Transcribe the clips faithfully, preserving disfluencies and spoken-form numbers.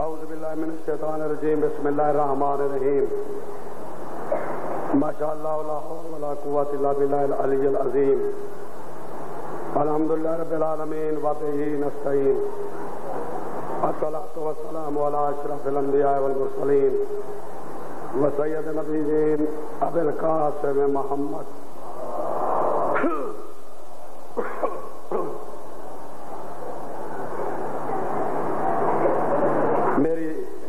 اعوذ باللہ من الشیطان الرجیم بسم اللہ الرحمن الرحیم ماشاء اللہ لا حول ولا قوۃ الا باللہ العلی العظیم الحمدللہ رب العالمین وبہ نستعین الصلاۃ والسلام علی اشرف الانبیاء والمرسلین وسید النبیین ابی القاسم محمد میری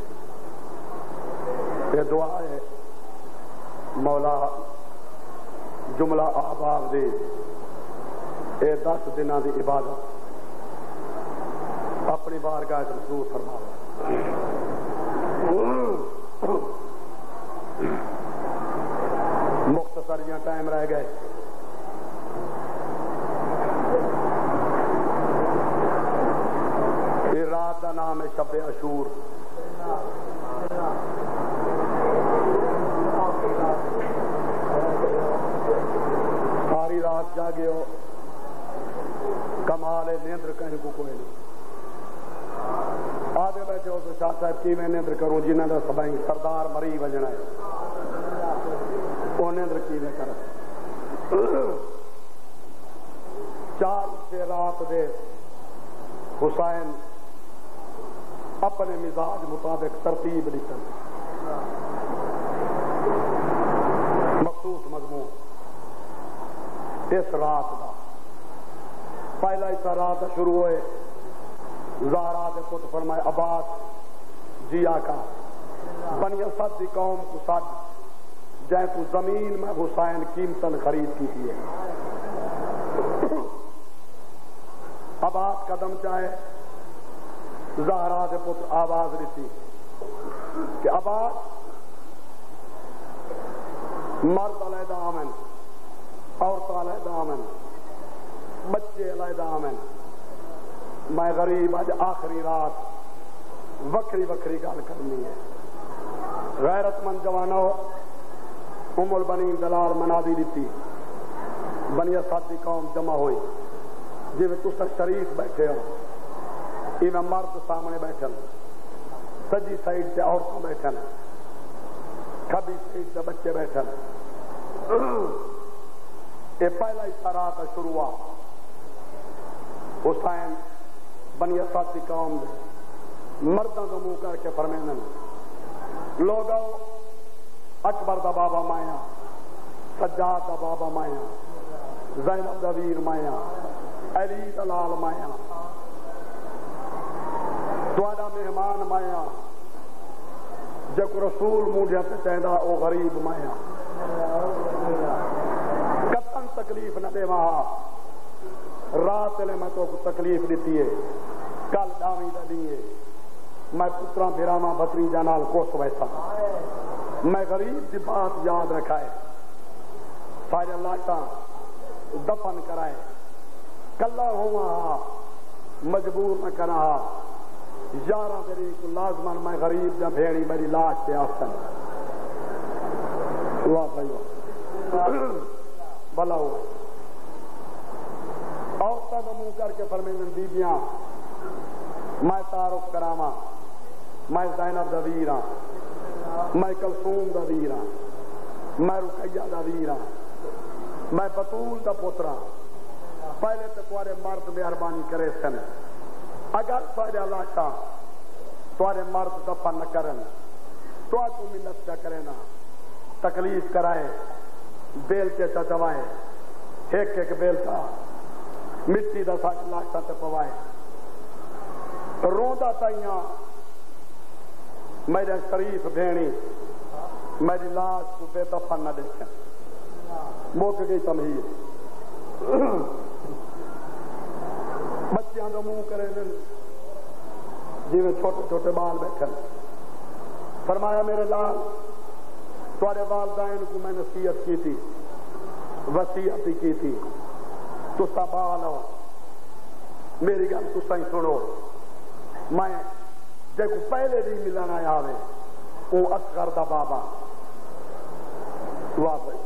یہ دعا ہے مولا جملہ احباب دی اے دس دنوں دی عبادت اپنی بارگاہ منظور فرماؤ. مختصر یا ٹائم رہ گئے. یہ رات کا نام ہے شب اشور. ساری رات جاگے ہو, کمال ہے, نیندر کہیں کو کوئی نہیں. آدھے بیٹھے ہو تو شاہ صاحب کی میں نیندر کروں جنہوں نے سبائیں سردار مری بجنا ہے وہ نیندر کی میں کر. چار سے رات دے حسین اپنے مزاج مطابق ترتیب لکھن مخصوص مضمون اس رات کا پہلا حصہ رات شروع ہوئے زہرا کے پت فرمائے عباس جیا کا بنی اسد کی قوم کو سد جائے تو زمین میں حسین قیمتن خرید کی تھی. عباس قدم چاہے زہرا کے پتر آواز دیتی کہ عباس مرد علیحدہ آمن, عورت علیحدہ آمن, بچے علیحدہ آمن. میں غریب آج آخری رات وکری وکری گل کرنی ہے. غیرت مند جوانو ام البنین دلال منادی دیتی. بنی اسد کی قوم جمع ہوئی جی میں تس شریف بیٹھے ہو. یہ میں مرد سامنے بیٹھن, سجی سائڈ سے عورتوں بیٹھن, کھبی سائڈ سے بچے بیٹھن. یہ پہلا حصہ رات شروع ہوا. حسین بنی اسد کی قوم مردوں کو منہ کر کے فرمائن لوگو اکبر دا بابا مایا, سجاد دا بابا مایا, زینب دا ویر مایا, علی دلال مایا, تواڈا مہمان مایا, جب رسول موڈیا سے چاہتا او غریب مایا. کتن تکلیف نہ دے وہاں رات نے میں تو تکلیف دیتی ہے. کل ڈاوی دیے میں پترا بھراواں بتری جانال کوس ویسا میں غریب کی بات یاد رکھائے. سارے لاٹاں دفن کرائے کلا ہوا مجبور نہ کرا. یارہ میری لازمن میں غریب جا بھیڑی میری لاش پہ آسن. واہ بھائی واہ بھلا ہوا. عورتوں کا منہ کر کے فرمائیں بیبیاں میں تعارف کراواں میں زینب دا ویر ہاں, میں کلثوم دا ویر ہاں, میں رقیہ دا ویر ہاں, میں بطول دا پتر ہاں. پہلے تو تمہارے مرد مہربانی کرے سن. اگر سارے لاشاں تمہارے مرد دفن نہ کرن تو کو ملت کیا کرے نا تکلیف کرائے بیل کے چچوائے ایک ایک بیل کا مٹی دا ساک لاشاں تے پوائے. روندا تائیاں میرے شریف بھینی میری لاش کو بے دفن نہ دیکھیں. موک گئی تمہید. بچیاں دا منہ کرے دن جی میں چھوٹے چھوٹے بال بیٹھن. فرمایا میرے لال تمہارے والدین کو میں نصیحت کی تھی, وصیت کی تھی, تسا بال ہو میری گل تسا ہی سنو. میں جے کو پہلے بھی ملنا آوے وہ اصغر دا بابا. واہ بھائی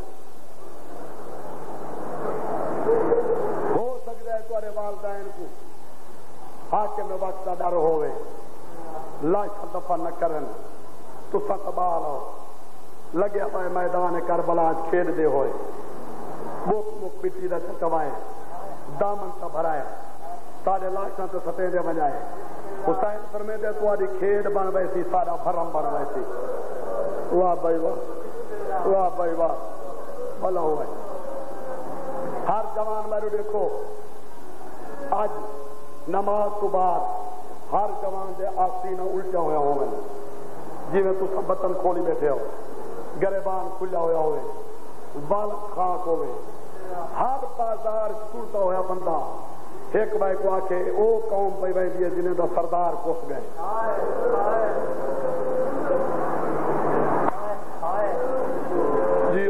ہو سکتا ہے تمہارے والدین کو حاکم وقت کا ڈر ہوئے لاش دفن نہ کرن تو ستبال ہو لگے پائے میدان کربلا کھیل دے ہوئے موک موک پٹی دا چچوائے دامن تا بھرائے سارے لاشاں تو ستے دے بجائے حسین فرمے دے تو آدھی کھیل بن ویسی سارا بھرم بن ویسی واہ بھائی واہ واہ بھائی واہ بھلا ہوئے ہر جوان میرے دیکھو آج نماز تو بعد ہر جوان دے آستینہ الٹا ہویا ہوئے جی میں تو سب بطن کھولی بیٹھے ہو گریبان کھلا ہویا ہوئے بالک خاک ہوئے ہر بازار ٹوٹتا ہویا بندہ ایک بھائی کو آکے او قوم پہ بھائی دیئے جنہیں دا سردار کوس گئے جی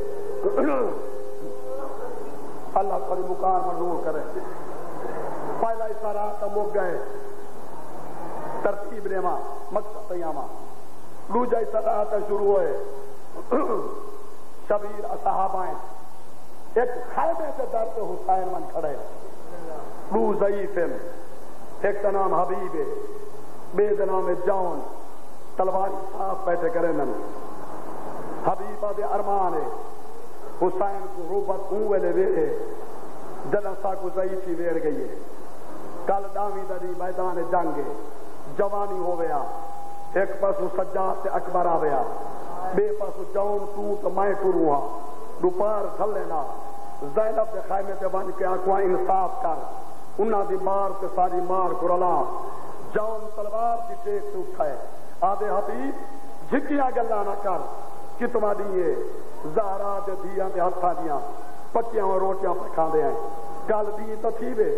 اللہ پر مکان منظور کرے پہلا اشارہ تا موک گئے ترتیب نیما مقصد تیاما دوجا اشارہ تا شروع ہوئے شبیر اصحابائیں ایک خیمے سے در پہ حسین من کھڑے دو ضعیف ہیں ایک کا نام حبیب ہے بے کا نام جون تلواری صاف بیٹھے کرے نم حبیبہ دے ارمان ہے حسین کو روبت اوے لے وے جلسہ کو ضعیفی ویڑ گئی ہے کل دامی دری میدان جنگ جوانی ہو گیا ایک پاسو سجاد سے اکبر آ گیا بے پاسو جون تو تو میں ٹروں ہاں دوپار کھل لینا زینب دے خیمے تے بن کے آکواں انصاف کر انہاں دی مار تے ساری مار کو رلا جون تلوار دی ٹیک تو اٹھائے آدھے حبیب جھکیاں گلا نہ کر کتما دیئے زہرا دے دیاں دے ہتھاں دیاں پکیاں اور روٹیاں پکھا دے ہیں کل دی تو تھی وے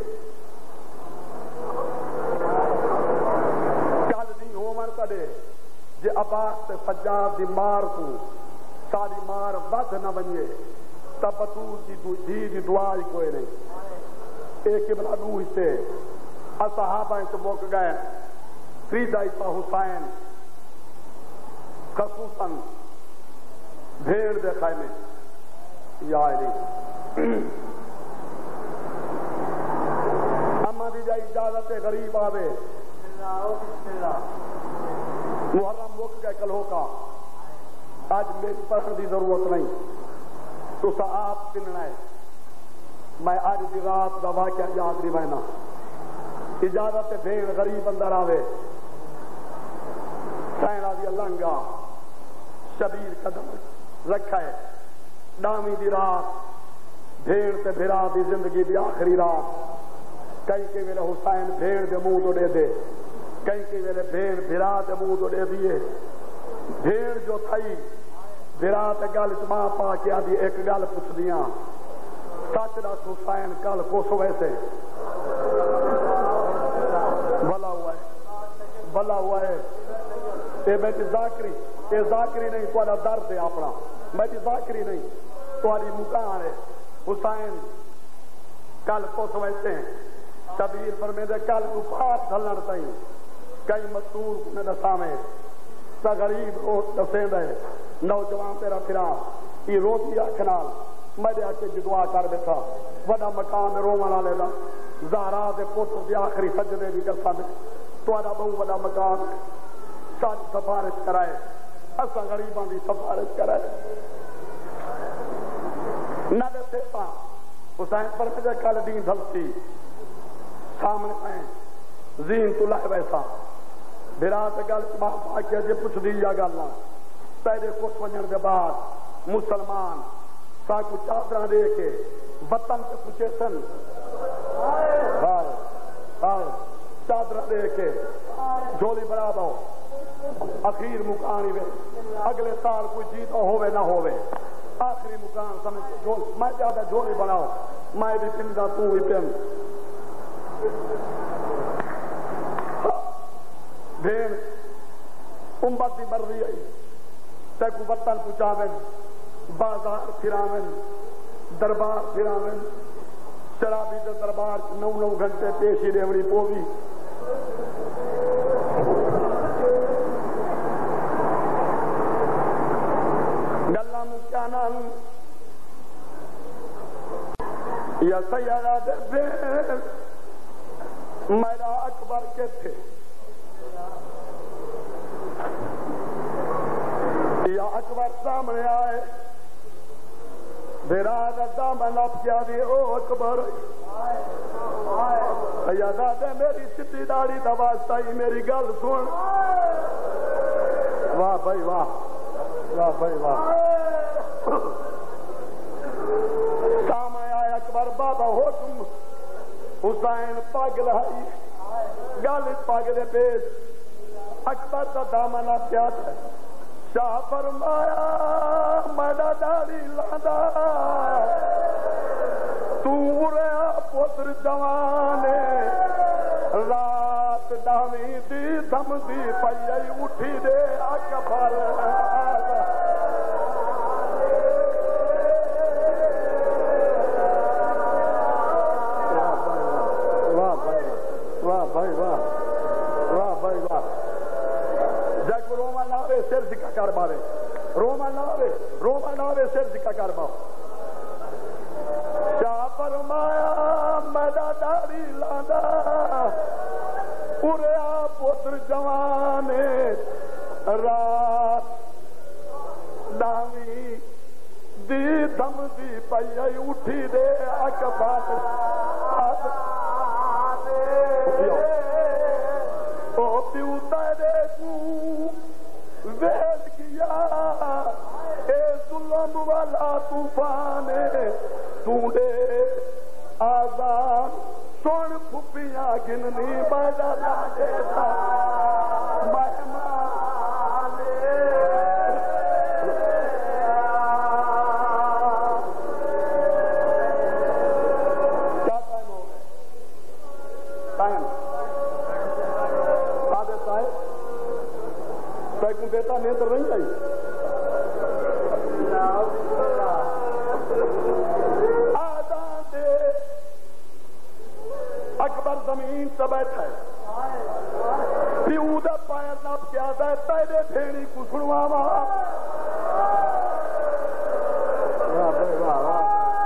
کل دی ہومر کدے جے عباس تے سجاد دی مار کو ساری مار ود نہ بنیے تب بطور دی دی دی دعائی کوئی نہیں ایک ابن ابو حصے اصحابہ سے موک گئے فریدہ عیسیٰ حسین خصوصاً بھیڑ دے خیمے یا علی اما دی جائی اجازت غریب آوے محرم موک گئے کل ہوکا آج میری پڑھن دی ضرورت نہیں تو سا آپ پننا ہے میں آج دی رات دا واقعہ یاد نہیں بہنا اجازت بھیڑ غریب اندر آوے سینہ دی لنگا شبیر قدم رکھا ہے ڈامی دی رات بھیڑ تے بھرا دی زندگی دی آخری رات کئی کے ویلے حسین بھیڑ دے منہ تو دے دے کئی کے ویلے بھیڑ بھرا دے منہ تو دے دیے بھیڑ جو تھئی بھرا تے گل چما پا کے آدھی ایک گل پوچھ دیاں سچ دس حسین کل کوس ویسے بھلا ہوا ہے بھلا ہوا ہے اے بیٹی ذاکری اے ذاکری نہیں تھوڑا درد ہے اپنا بیٹی ذاکری نہیں تھوڑی مکان ہے حسین کل کوس ویسے شبیر پر میرے کل کو پاس ڈھلن تائیں کئی مستور نے دسامے تا غریب رو دسیند ہے نوجوان تیرا پھرا یہ روزی آکھنال میں دے آکے جی دعا کر بیٹھا وڈا مقام میں رومن آلے دا زہرا دے پوتر دی آخری سجدے بھی کرسا میں تو آدھا بہو وڈا مقام ساری سفارش کرائے اسا غریبان دی سفارش کرائے نہ دے سیتا حسین پر مجھے کل دین دھلتی سامنے آئیں زین تو لائے ویسا بھرات گل چما پاکیا جے پوچھ دی یا گلنا پہلے کچھ ونجن دے بعد مسلمان ساکو چادرہ دے کے وطن سے پوچھے سن چادرہ دے کے جھولی بڑا دو اخیر مکانی وے اگلے سال کوئی جیتا ہوئے نہ ہوئے آخری مکان سمجھ جھول میں زیادہ جھولی بناؤ میں بھی پندہ تو ہی پن بھیڑ امت دی مرضی آئی تیکو وطن پچاویں بازار پھراویں دربار پھراویں شرابی دے دربار نو نو گھنٹے پیشی ریوڑی پوگی گلہ میں کیا نام یا سیارہ دے بھیڑ میرا اکبر کے تھے نپ کیا دی او اکبر سیدہ دے میری چٹی داڑھی دا واسطہ ہی میری گل سن واہ بھائی واہ واہ بھائی واہ سامنے آیا اکبر بابا حکم حسین پگ لائی گل پگ دے پیش اکبر کا دامن کیا تھا شاہ فرمایا میرا داڑھی لاندا تو رہا پتر جوان رات ڈاوی دی دم دی پئی اٹھی دے اکبر واہ بھائی واہ واہ بھائی واہ جگ روما لاوے سر جکا کر مارے روما لاوے روما لاوے سر جکا کر مارے شاہ فرمایا میرا داڑھی لاندا پوریا پتر جوان رات ڈاوی دی دم دی پئی اٹھی دے اکبر او پیو تیرے کو ویل کیا اے ظلم والا طوفان تونڈے آزاد سن پھپیاں گننی بڑا لاجے تھا مہمان کیا ٹائم ہو گئے ٹائم آدھے صاحب کو بیٹا نیندر نہیں آئی آدھا دے اکبر زمین سے بیٹھا ہے پیو دا پایا نپ کیا دا تیرے بھیڑی کو سنوا واہ واہ واہ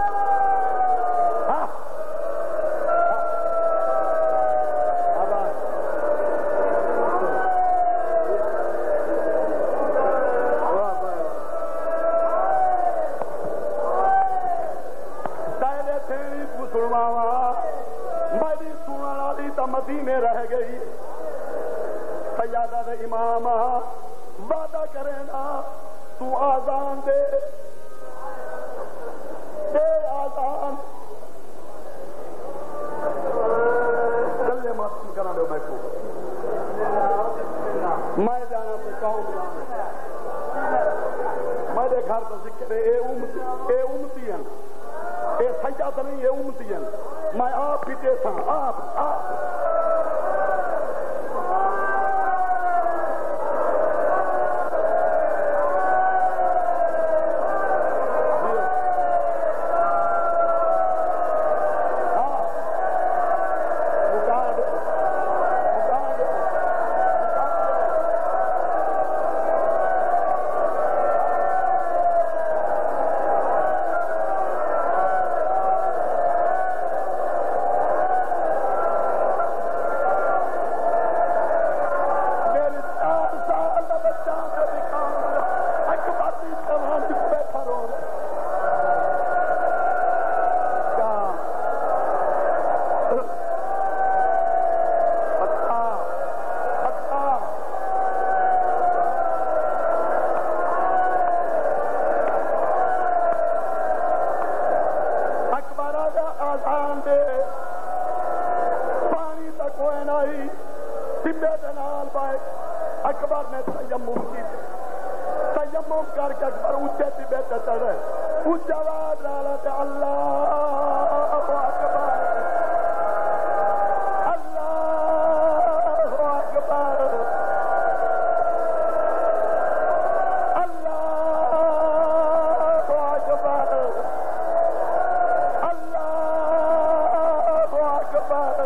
مدینے رہ گئی سیادہ دے امام وعدہ کرے نا تو آزان دے دے آزان چلے ماتم کرا دو میں کو میں جانا تو کہوں گا میرے گھر تو ذکر اے امتی اے امتی ہیں اے سیادہ نہیں اے امتی ہیں میں آپ ہی دیتا آپ آپ اکبر نے تیمم کی تیمم کر کے اکبر اونچے طبے تے چڑھے اونچا آواز ڈالا تے اللہ اکبر اللہ اکبر اللہ اکبر اللہ اکبر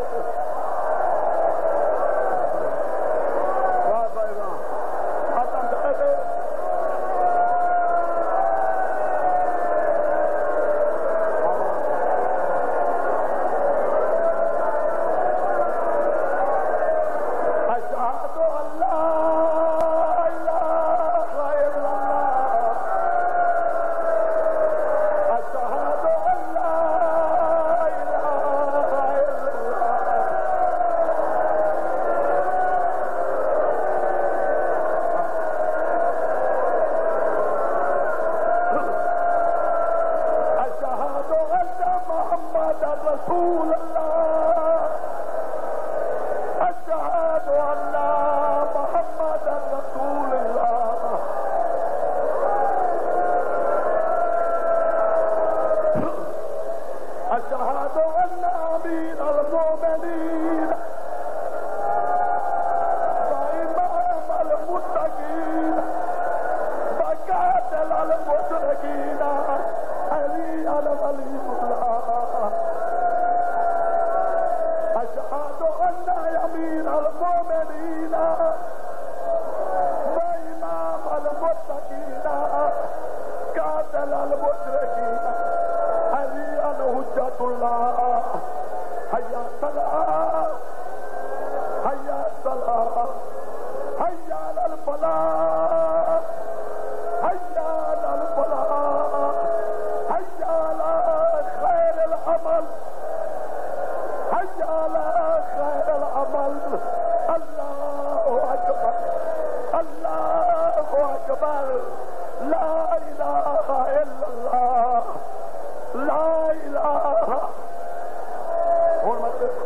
حیا صلاح حیا صلاح حیا علی الفلاح حیا علی الفلاح حیا علی خیر العمل حیا علی خیر العمل اللہ اکبر اللہ اکبر لا الہ الا اللہ لا الہ اور مطلب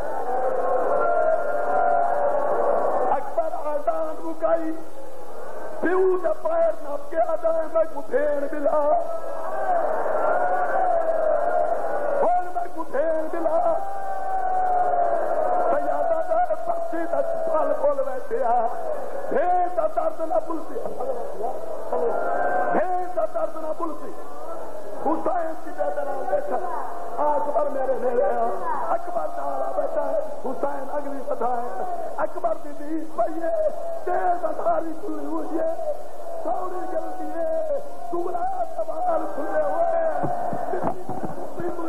اکبر آزان رکائی پیو نے پیر نپ کے ادائے میں کو بھیڑ ملا اور میں کو بھیڑ ملا سیادہ دار پرسی دا سال کھول بیٹھے آ بھیڑ دا درد نہ بلتی بھیڑ دا درد نہ بلتی حسین کی بیٹھا بیٹھا اکبر میرے میرے اکبر نارا بیٹھا ہے حسین اگلی سدا ہے اکبر کی بیس پئی ہے تیز اداری کھلی ہوئی ہے سوڑی جلدی ہے سورا سوال کھلے ہوئے